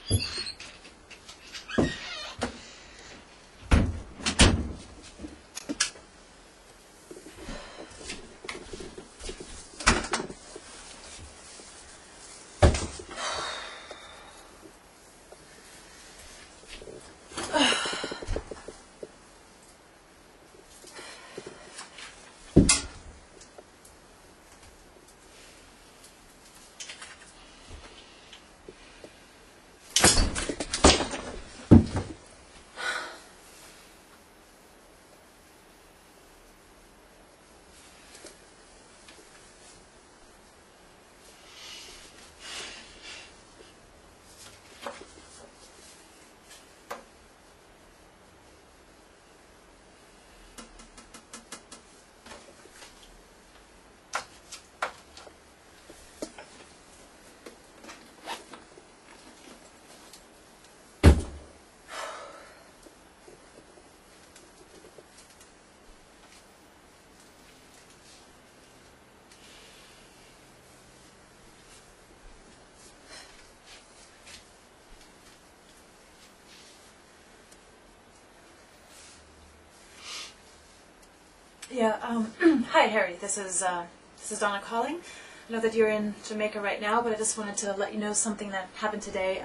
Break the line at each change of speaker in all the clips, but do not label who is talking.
Yeah, hi Harry, this is Donna calling. I know that you're in Jamaica right now, but I just wanted to let you know something that happened today.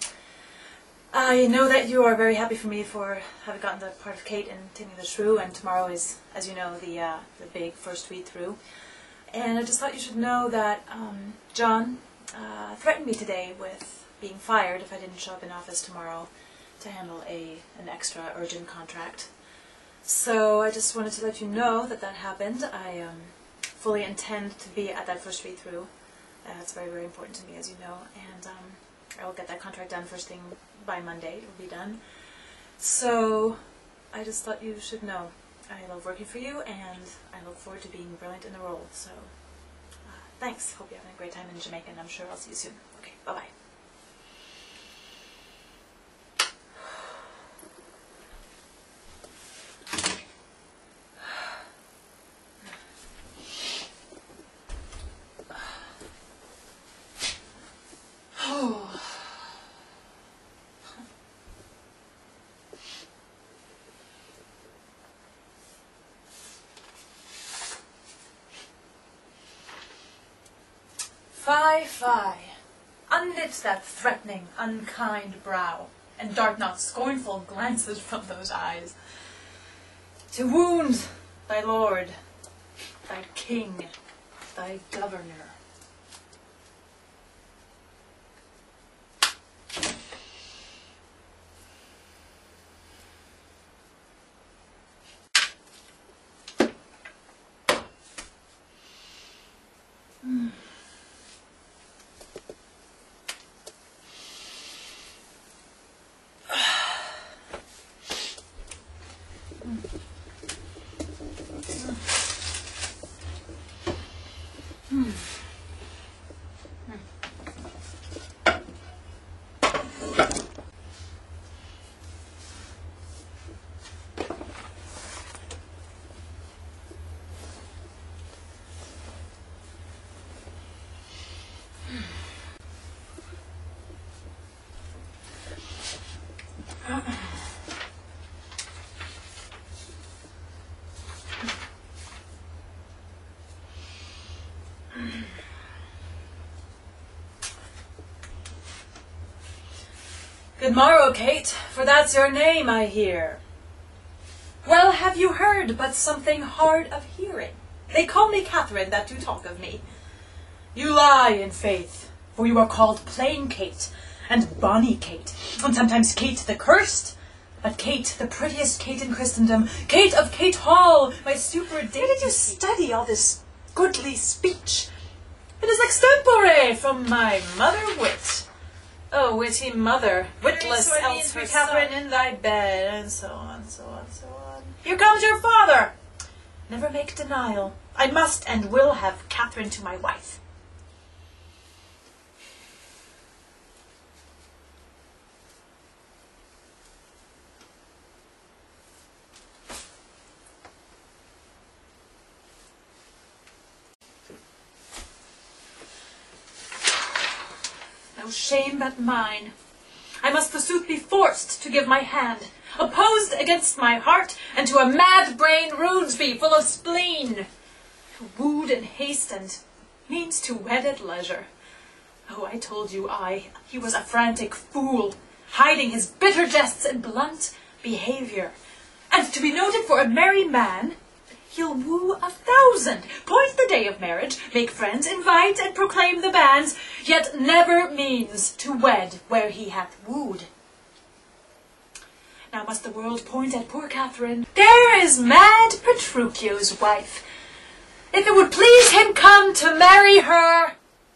I know that you are very happy for me for having gotten the part of Kate in Taming the Shrew, and tomorrow is, as you know, the big first read through. And I just thought you should know that John threatened me today with being fired if I didn't show up in office tomorrow to handle an extra urgent contract. So I just wanted to let you know that that happened. I fully intend to be at that first read through. It's very, very important to me, as you know, and I will get that contract done first thing by Monday. It will be done. So I just thought you should know. I love working for you, and I look forward to being brilliant in the role. So thanks. Hope you're having a great time in Jamaica, and I'm sure I'll see you soon. Okay, bye-bye.
Fie, fie, unknit that threatening, unkind brow, and dart not scornful glances from those eyes, to wound thy lord, thy king, thy governor. Good morrow, Kate, for that's your name, I hear. Well, have you heard but something hard of hearing? They call me Catherine, that do talk of me. You lie, in faith, for you are called plain Kate, and bonny Kate, and sometimes Kate the cursed, but Kate, the prettiest Kate in Christendom, Kate of Kate Hall, my super dainty. Where did you study all this goodly speech? It is extempore from my mother wit. Oh, witty mother, witless else her Catherine in thy bed, and so on, so on, so on. Here comes your father! Never make denial. I must and will have Catherine to my wife. No shame but mine. must forsooth be forced to give my hand, opposed against my heart, and to a mad brain rudes be, full of spleen. Wooed in haste, and means to wed at leisure. Oh, I told you he was a frantic fool, hiding his bitter jests and blunt behaviour. And to be noted for a merry man, he'll woo 1,000, point the day of marriage, make friends, invite, and proclaim the banns, yet never means to wed where he hath wooed. Now must the world point at poor Catherine. There is mad Petruchio's wife. If it would please him come to marry her,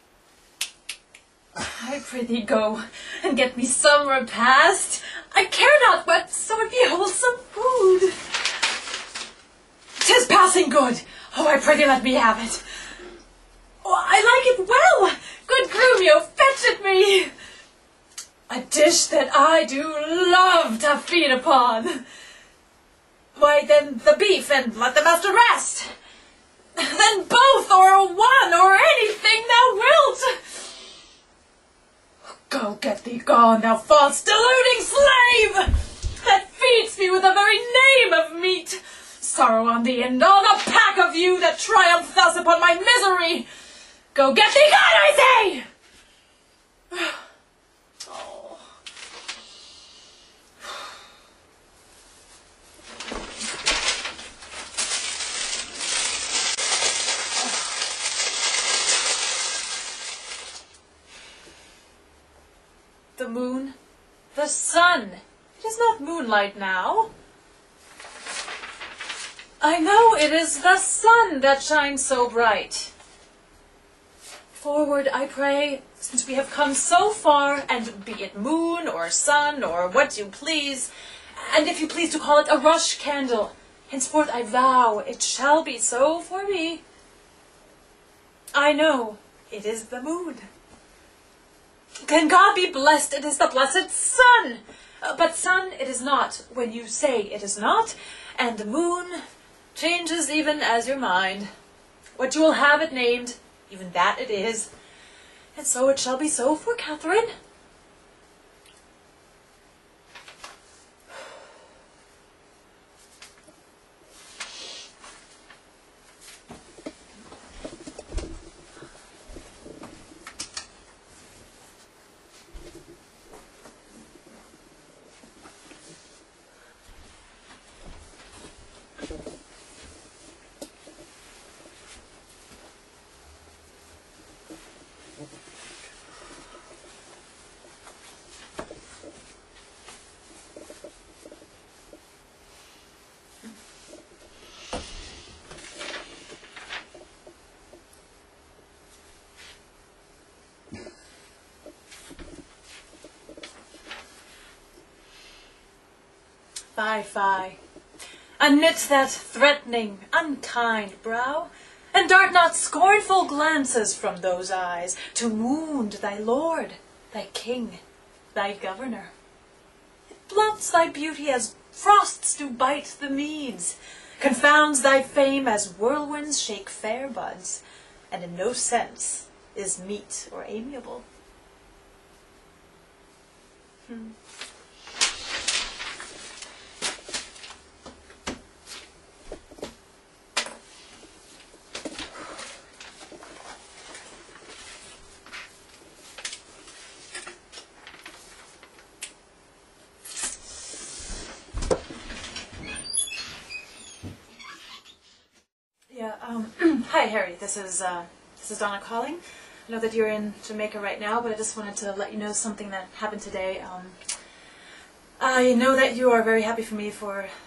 I prithee go and get me some repast. I care not what, so it be wholesome food. 'Tis passing good. Oh, I prithee let me have it. Oh, I like it well. Good Grumio, fetch it me. A dish that I do love to feed upon. Why, then the beef, and let the master rest. Then both, or one, or anything thou wilt. Go, get thee gone, thou false, deluding slave, that feeds me with the very name of meat. Sorrow on thee, and all the pack of you that triumph thus upon my misery. Go, get thee gone, I say! Oh. The moon, the sun. It is not moonlight now. I know it is the sun that shines so bright. Forward, I pray, since we have come so far, and be it moon or sun or what you please, and if you please to call it a rush candle, henceforth I vow it shall be so for me. I know it is the moon. Can God be blessed, it is the blessed sun. But sun it is not when you say it is not, and the moon changes even as your mind. What you will have it named, even that it is. And so it shall be so for Catherine. Fie, fie. Unknit that threatening, unkind brow, and dart not scornful glances from those eyes, to wound thy lord, thy king, thy governor. It blunts thy beauty as frosts do bite the meads, confounds thy fame as whirlwinds shake fair buds, and in no sense is meet or amiable. Hi, Harry. This is Donna calling. I know that you're in Jamaica right now, but I just wanted to let you know something that happened today. I know that you are very happy for me for